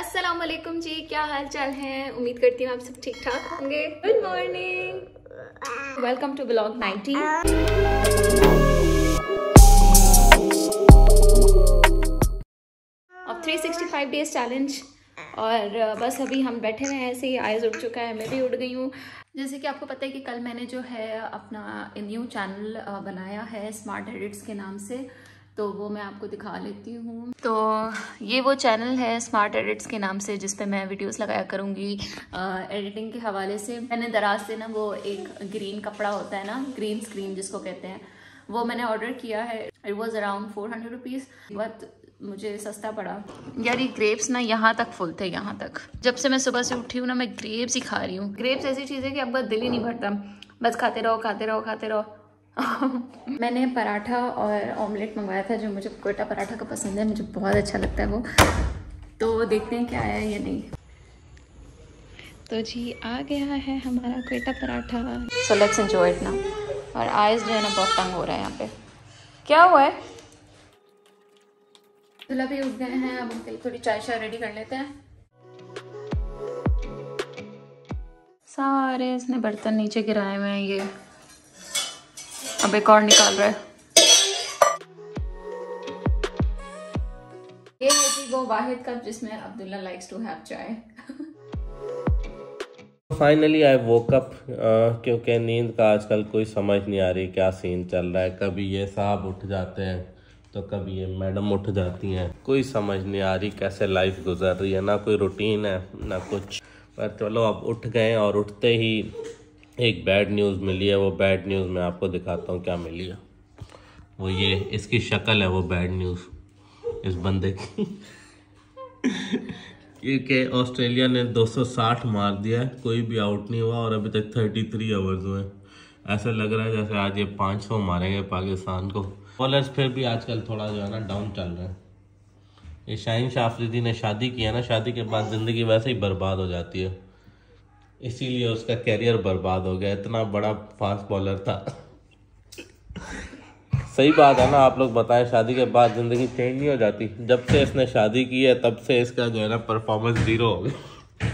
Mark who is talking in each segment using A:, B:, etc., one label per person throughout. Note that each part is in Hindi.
A: अस्सलाम वालेकुम जी, क्या हाल चाल है। उम्मीद करती हूँ आप सब ठीक ठाक होंगे। Good morning, welcome to blog 90 of 365 days challenge. और बस अभी हम बैठे हुए हैं ऐसे ही, आइज उठ चुका है, मैं भी उठ गई हूँ। जैसे कि आपको पता है कि कल मैंने जो है अपना न्यू चैनल बनाया है स्मार्ट एडिट्स के नाम से, तो वो मैं आपको दिखा लेती हूँ। तो ये वो चैनल है स्मार्ट एडिट्स के नाम से, जिस पे मैं वीडियोस लगाया करूँगी एडिटिंग के हवाले से। मैंने दराज से ना वो एक ग्रीन कपड़ा होता है ना, ग्रीन स्क्रीन जिसको कहते हैं, वो मैंने ऑर्डर किया है। It was around 400 rupees, but मुझे सस्ता पड़ा यार। ये ग्रेप्स ना यहाँ तक फुल थे, यहाँ तक। जब से मैं सुबह से उठी हूँ ना, मैं ग्रेप्स ही खा रही हूँ। ग्रेप्स ऐसी चीज़ है कि आपका दिल ही नहीं भरता, बस खाते रहो खाते रहो खाते रहो। मैंने पराठा और ऑमलेट मंगवाया था, जो मुझे कोयटा पराठा का पसंद है, मुझे बहुत अच्छा लगता है वो। तो देखते हैं क्या आया है या नहीं। तो जी आ गया है हमारा Quetta paratha. So let's enjoy it now. और आइस जो है ना बहुत तंग हो रहा है यहाँ पे। क्या हुआ है? दूल्हा भी उठ गए हैं, अब उनके लिए थोड़ी चाय शाय रेडी कर लेते हैं। सारे इसने बर्तन नीचे गिराए हुए हैं, ये अब एक और निकाल रहा है। ये है जी वो वाहिद कप जिसमें Abdullah likes to have chai.
B: Finally I woke up, क्योंकि नींद का आजकल कोई समझ नहीं आ रही क्या सीन चल रहा है। कभी ये साहब उठ जाते हैं तो कभी ये मैडम उठ जाती हैं, कोई समझ नहीं आ रही कैसे लाइफ गुजर रही है। ना कोई रूटीन है ना कुछ, पर चलो अब उठ गए। और उठते ही एक बैड न्यूज़ मिली है। वो बैड न्यूज़ मैं आपको दिखाता हूँ क्या मिली है। वो ये इसकी शक्ल है, वो बैड न्यूज़ इस बंदे की। क्योंकि ऑस्ट्रेलिया ने 260 मार दिया है, कोई भी आउट नहीं हुआ और अभी तक 33 ओवर्स हुए। ऐसा लग रहा है जैसे आज ये 500 मारेंगे पाकिस्तान को। बॉलर्स फिर भी आजकल थोड़ा जो है ना डाउन चल रहे हैं। ये शाहीन शाह अफरीदी ने शादी किया ना, शादी के बाद ज़िंदगी वैसे ही बर्बाद हो जाती है, इसीलिए उसका कैरियर बर्बाद हो गया। इतना बड़ा फास्ट बॉलर था। सही बात है ना, आप लोग बताएं, शादी के बाद ज़िंदगी चेंज नहीं हो जाती। जब से इसने शादी की है तब से इसका जो है ना परफॉर्मेंस जीरो हो गया।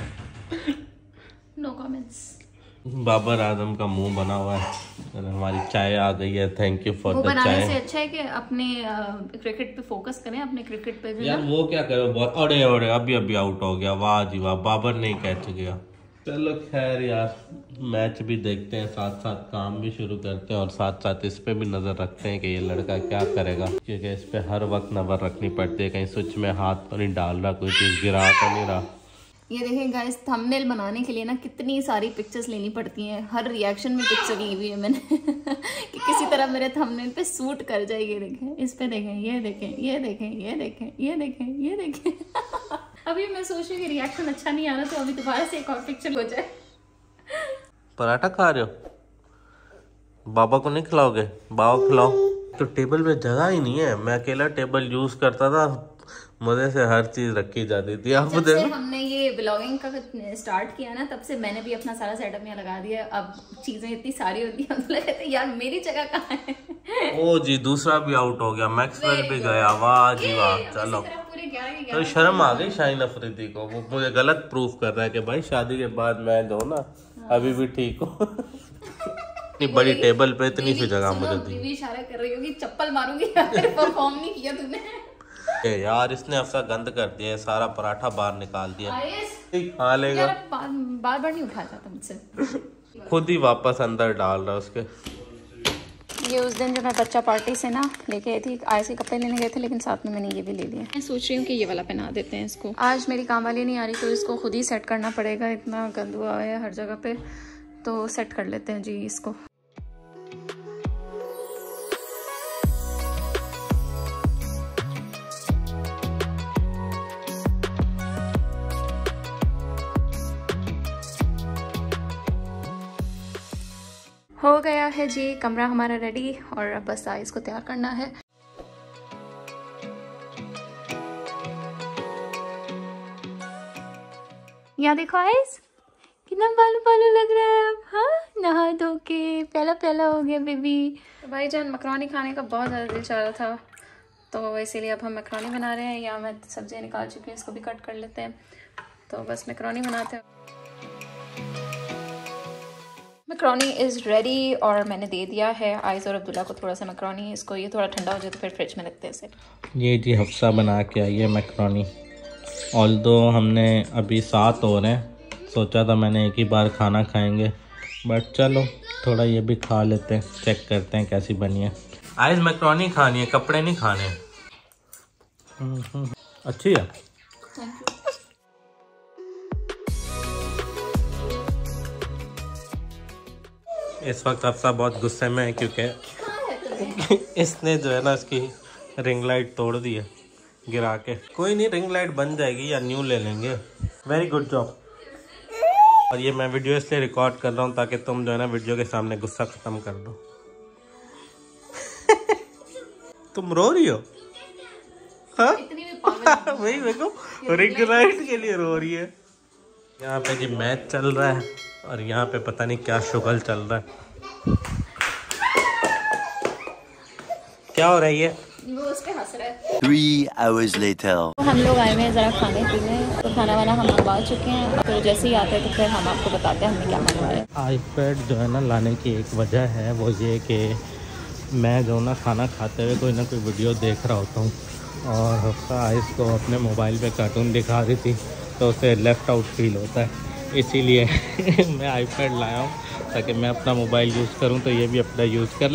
A: No comments.
B: बाबर आजम का मुंह बना हुआ है। हमारी चाय आ गई है, थैंक यू फॉर द चाय।
A: बनाने से अच्छा है कि अपने क्रिकेट पे फोकस करें, अपने क्रिकेट पे भी
B: यार वो क्या करो, बहुत अरे अरे अभी आउट हो गया, वाह जी वाह, बाबर नहीं कैच गया। चलो खैर यार, मैच भी देखते हैं, साथ साथ काम भी शुरू करते हैं और साथ साथ इस पे भी नज़र रखते हैं कि ये लड़का क्या करेगा, क्योंकि इस पे हर वक्त नज़र रखनी पड़ती है कहीं स्विच में हाथ तो नहीं डाल रहा, कोई चीज़ गिरा तो नहीं रहा।
A: ये देखें गाइस, थंबनेल बनाने के लिए ना कितनी सारी पिक्चर्स लेनी पड़ती हैं। हर रिएक्शन में पिक्चर ली हुई है मैंने कि किसी तरह मेरे थंबनेल पे सूट कर जाए। ये देखें, इस पे देखें, ये देखें, ये देखें, ये देखें, ये देखें, ये देखें। अभी मैं सोच रही हूँ कि रिएक्शन अच्छा नहीं आ रहा, तो अभी दोबारा से एक और पिक्चर हो जाए।
B: पराठा खा रहे हो? बाबा को नहीं खिलाओगे? बाबा खिलाओ। तो टेबल पे जगह ही नहीं है, मैं अकेला टेबल यूज करता था, मजे से हर चीज रखी जाती थी। आप
A: जब से हमने ये व्लॉगिंग का स्टार्ट किया ना, तब से मैंने भी अपना सारा सेटअप यहाँ लगा दिया। अब चीजें इतनी सारी होती हैं, तो कहते हैं यार मेरी जगह कहाँ है। ओ
B: जी, दूसरा भी आउट हो गया, मैक्सवेल भी गया, वाह जी वाह। चलो तो शर्म आ गई शाहीन अफरीदी को, वो मुझे गलत प्रूफ कर रहा है कि भाई शादी के बाद मैं जो ना अभी भी ठीक हूँ। इतनी बड़ी टेबल पे इतनी सी जगह मुझे दी।
A: इशारा कर रही होगी चप्पल मारूंगी, परफॉर्म नहीं किया तूने।
B: यार इसने अफसा गंद कर दिया, सारा पराठा बाहर निकाल दिया। खा लेगा,
A: बार बार नहीं उठाया जाता मुझसे।
B: खुद ही वापस अंदर डाल रहा उसके।
A: ये उस दिन जो मैं बच्चा पार्टी से ना लेके आई थी, ऐसे कपड़े लेने गए थे, लेकिन साथ में मैंने ये भी ले लिया। मैं सोच रही हूँ कि ये वाला पहना देते हैं इसको। आज मेरी काम वाली नहीं आ रही, तो इसको खुद ही सेट करना पड़ेगा। इतना गंद हुआ है हर जगह पे, तो सेट कर लेते हैं जी इसको। हो गया है जी कमरा हमारा रेडी, और अब बस आइस को तैयार करना है। यहाँ देखो आइस, कितना बालू बालू लग रहा है अब। हाँ, नहा धो के प्याला प्याला हो गया बेबी। तो भाई जान, मकरोनी खाने का बहुत ज़्यादा दिल चाह रहा था, तो इसीलिए अब हम मैक्रोनी बना रहे हैं। या मैं सब्जियाँ निकाल चुकी हूँ, इसको भी कट कर लेते हैं। तो बस मैक्रोनी बनाते हैं। मैक्रोनी इज़ रेडी और मैंने दे दिया है आइज़ और अब्दुल्ला को थोड़ा सा मैक्रोनी। इसको ये थोड़ा ठंडा हो जाए तो फिर फ्रिज में रखते हैं इसे।
B: ये जी हफ्सा बना के आई है मैक्रोनी। ऑल्दो हमने अभी 7 हो रहे हैं, सोचा था मैंने एक ही बार खाना खाएंगे, बट चलो थोड़ा ये भी खा लेते हैं, चेक करते हैं कैसी बनी है। आइज़ मैक्रोनी खानी है, कपड़े नहीं खाने। अच्छी है। इस वक्त हफ्सा बहुत गुस्से में है क्योंकि इसने जो है ना इसकी रिंग लाइट तोड़ दी है गिरा के। कोई नहीं, रिंग लाइट बन जाएगी या न्यू ले लेंगे। Very good job. और ये मैं वीडियो इसलिए रिकॉर्ड कर रहा हूँ ताकि तुम जो है ना वीडियो के सामने गुस्सा खत्म कर दो। तुम रो रही हो? हाँ? वही देखो, रिंग लाइट के लिए रो रही है। यहाँ पे जी मैच चल रहा है और यहाँ पे पता नहीं क्या शुगल चल रहा है। क्या हो रही है?
A: वो उस पे हंस रहा है।
B: 3 hours later.
A: हम लोग आए हुए हैं ज़रा खाने पीने, तो खाना वाना हम मंगवा चुके हैं। तो जैसे ही आते हैं तो फिर हम आपको बताते हैं हमने क्या मंगवाया।
B: आईपैड जो है ना लाने की एक वजह है, वो ये कि मैं जो ना खाना खाते हुए कोई ना कोई वीडियो देख रहा होता हूँ और हफ्सा आइस को अपने मोबाइल पे कार्टून दिखा रही थी तो उसे लेफ़्ट आउट फील होता है। इसीलिए मैं आईपैड लाया हूँ ताकि मैं अपना मोबाइल यूज़ करूँ तो ये भी अपना यूज़ कर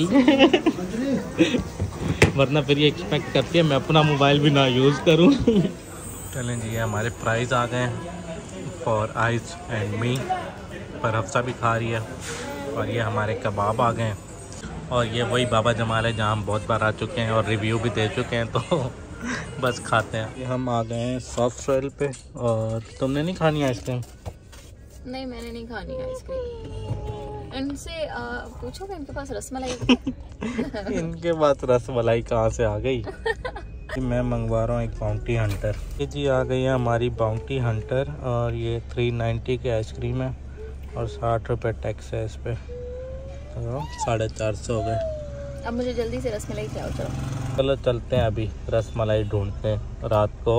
B: ले। वरना फिर ये एक्सपेक्ट करती है मैं अपना मोबाइल भी ना यूज़ करूँ। चलें जी, ये हमारे प्राइस आ गए हैं फॉर आइस एंड मी, पर हफ्सा भी खा रही है। और ये हमारे कबाब आ गए हैं और ये वही बाबा जमाल है जहाँ हम बहुत बार आ चुके हैं और रिव्यू भी दे चुके हैं, तो बस खाते हैं। ये हम आ गए हैं सॉफ्ट सॉइल पे। और तुमने नहीं खानी आइसक्रीम?
A: नहीं, मैंने नहीं खानी आइसक्रीम। इनसे पूछो कि इनके पास रसमलाई
B: इनके पास रसमलाई कहाँ से आ गई? मैं मंगवा रहा हूँ एक बाउंटी हंटर। ये जी आ गई है हमारी बाउंटी हंटर और ये 390 की आइसक्रीम है और 60 रुपये टैक्स है इस पर, तो 450 हो गए।
A: अब मुझे जल्दी से रसमलाई खिलाओ।
B: चलो चलते हैं, अभी रसमलाई ढूंढते हैं रात को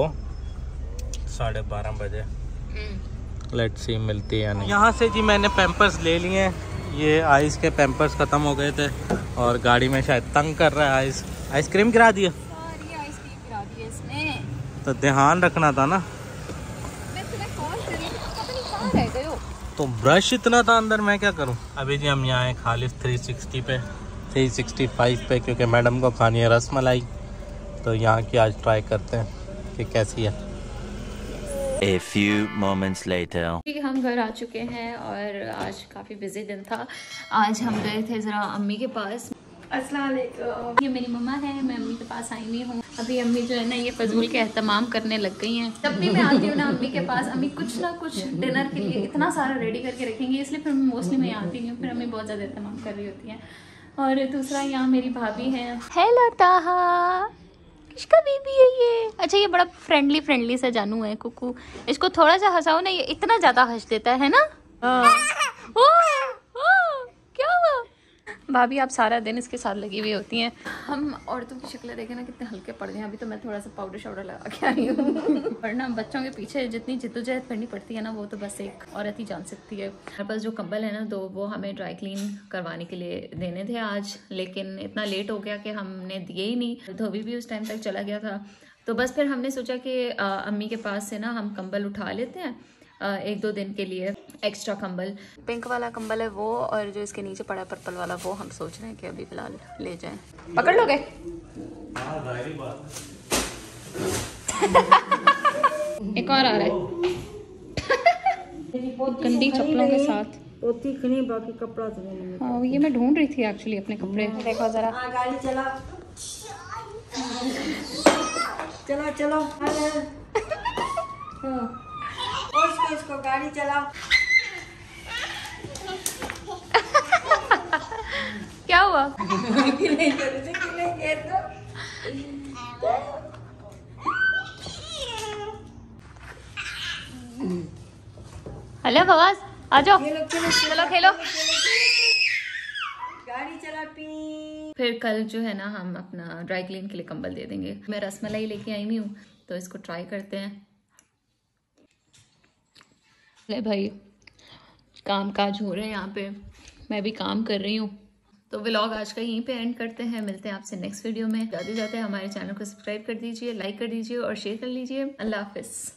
B: 12:30 बजे। लेट्स सी मिलती है या नहीं। यहाँ से जी मैंने पैम्पर्स ले लिए हैं। ये आइस के पैम्पर्स ख़त्म हो गए थे और गाड़ी में शायद तंग कर रहा है आइस। आइसक्रीम गिरा दिया।
A: आइसक्रीम गिरा दी इसने।
B: तो ध्यान रखना था ना।
A: मैं तुम्हें कॉल कर रही थी, पता नहीं कहाँ रह गए हो।
B: तो ब्रश इतना था अंदर, मैं क्या करूँ। अभी जी हम यहाँ हैं खालिस 360 पे, 365 पे, क्योंकि मैडम को खानी है रसमलाई। तो यहाँ की आज ट्राई करते हैं कि कैसी है।
C: A few moments later.
A: हम घर आ चुके हैं और आज काफ़ी बिजी दिन था। आज हम गए थे ज़रा अम्मी के पास। अस्सलाम वालेकुम। ये मेरी मम्मा है, मैं अम्मी के पास आई हुई हूँ। अभी अम्मी जो है ना ये फजूल के एहतमाम करने लग गई हैं। जब भी मैं आती हूँ ना अम्मी के पास, अम्मी कुछ ना कुछ डिनर के लिए इतना सारा रेडी करके रखेंगी, इसलिए फिर मोस्टली मैं आती नहीं हूँ। फिर अम्मी बहुत ज़्यादा एहतमाम कर रही होती हैं। और दूसरा यहाँ मेरी भाभी हैं। हेलो ताहा, किसका बीबी है ये? अच्छा, ये बड़ा फ्रेंडली सा जानू है कुकू। इसको थोड़ा सा हंसाओ ना, ये इतना ज्यादा हंस देता है ना। क्या हुआ? भाभी आप सारा दिन इसके साथ लगी हुई होती हैं। हम औरतों की शक्लें देखें ना कितने हल्के पड़ गए हैं। अभी तो मैं थोड़ा सा पाउडर शाउडर लगा के आई हूँ। वरना बच्चों के पीछे जितनी जिद्दोजहद करनी पड़ती है ना, वो तो बस एक औरत ही जान सकती है। हमारे पास जो कंबल है ना, तो वो हमें ड्राई क्लीन करवाने के लिए देने थे आज, लेकिन इतना लेट हो गया कि हमने दिए ही नहीं। धोबी भी उस टाइम तक चला गया था। तो बस फिर हमने सोचा कि अम्मी के पास से ना हम कंबल उठा लेते हैं 1-2 दिन के लिए, एक्स्ट्रा कंबल। पिंक वाला कंबल है वो, और जो इसके नीचे पड़ा है पर्पल वाला, वो हम सोच रहे हैं कि अभी फिलहाल ले जाएं। पकड़ लोगे? एक और आ रहा है गंदी चप्पलों के साथ।
D: बाकी कपड़ा तो नहीं।
A: हाँ, ये मैं ढूंढ रही थी एक्चुअली अपने कपड़े। देखो जरा।
D: गाड़ी चला। चलो चलो। और इसको गाड़ी चला।
A: क्या हुआ? हेलो फवाज, आ जाओ, चलो खेलो।
D: गाड़ी चला पी।
A: फिर कल जो है ना हम अपना ड्राई क्लीन के लिए कंबल दे देंगे। मैं रसमलाई लेके आई हुई हूँ तो इसको ट्राई करते हैं। ले भाई, काम काज हो रहे हैं यहाँ पे, मैं भी काम कर रही हूँ। तो व्लॉग आज का यहीं पे एंड करते हैं, मिलते हैं आपसे नेक्स्ट वीडियो में। जाते जाते हमारे चैनल को सब्सक्राइब कर दीजिए, लाइक कर दीजिए और शेयर कर लीजिए। अल्लाह हाफिज़।